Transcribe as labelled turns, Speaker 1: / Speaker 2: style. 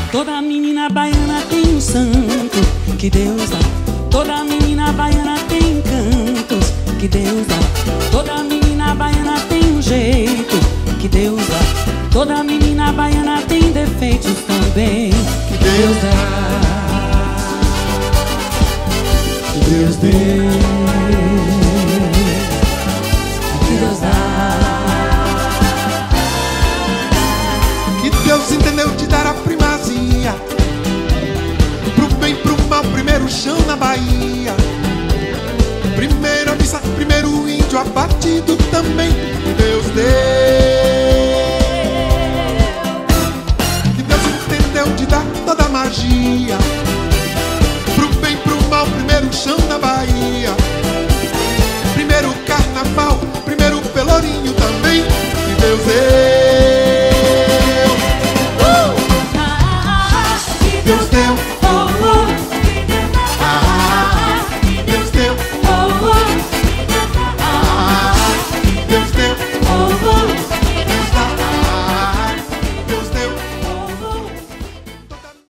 Speaker 1: Toda menina baiana tem um santo que Deus dá. Toda menina baiana tem encantos que Deus dá. Toda menina baiana tem um jeito que Deus dá. Toda menina baiana tem defeitos também que Deus dá. Que Deus deu, que Deus dá.
Speaker 2: Que Deus entendeu de dar a primazia pro bem, pro mal, primeiro chão na Bahia. Primeiro a missa, primeiro o índio abatido também que Deus deu. Que Deus entendeu de dar toda a magia pro bem, pro mal, primeiro chão na Bahia.